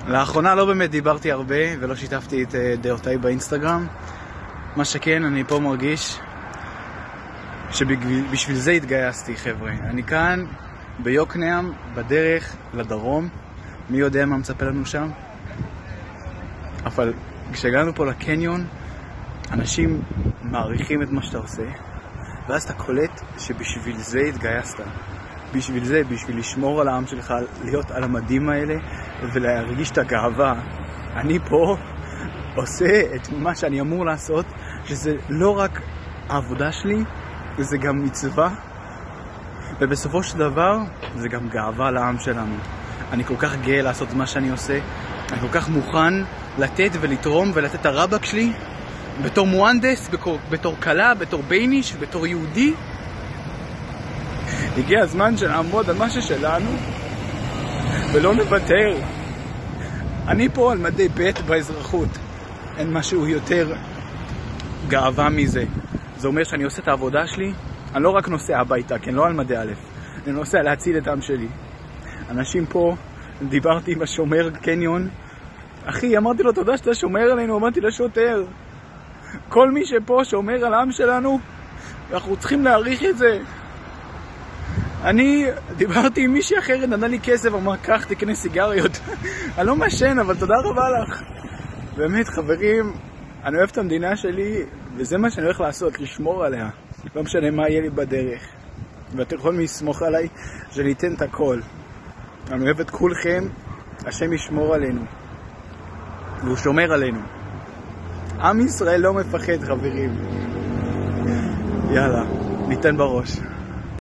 לאחרונה לא באמת דיברתי הרבה ולא שיתפתי את דעותיי באינסטגרם. מה שכן, אני פה מרגיש שבשביל זה התגייסתי, חבר'ה. אני כאן ביוקנעם, בדרך לדרום. מי יודע מה מצפה לנו שם? אבל כשהגענו פה לקניון, אנשים מעריכים את מה שאתה עושה, ואז אתה קולט שבשביל זה התגייסת. בשביל זה, בשביל לשמור על העם שלך, להיות על המדים האלה ולהרגיש את הגאווה. אני פה עושה את מה שאני אמור לעשות, שזה לא רק העבודה שלי, זה גם מצווה, ובסופו של דבר זה גם גאווה לעם שלנו. אני כל כך גאה לעשות מה שאני עושה, אני כל כך מוכן לתת ולתרום ולתת את הרבק שלי בתור מואנדס, בתור קלה, בתור ביניש, בתור יהודי. הגיע הזמן שנעמוד על מה ששלנו ולא נוותר. אני פה על מדי ב' באזרחות. אין משהו יותר גאווה מזה. זה אומר שאני עושה את העבודה שלי, אני לא רק נוסע הביתה, כן, לא על מדי א', אני נוסע להציל את העם שלי. אנשים פה, דיברתי עם השומר קניון, אחי, אמרתי לו תודה שאתה שומר עלינו, אמרתי לשוטר, כל מי שפה שומר על העם שלנו, אנחנו צריכים להעריך את זה. אני דיברתי עם מישהי אחרת, נתן לי כסף, אמר, קח, תקנה סיגריות. אני לא משן, אבל תודה רבה לך. באמת, חברים, אני אוהב את המדינה שלי, וזה מה שאני הולך לעשות, לשמור עליה. לא משנה מה יהיה לי בדרך. ואתם יכולים לסמוך עליי שאני אתן את הכל. אני אוהב את כולכם, השם ישמור עלינו. והוא שומר עלינו. עם ישראל לא מפחד, חברים. יאללה, ניתן בראש.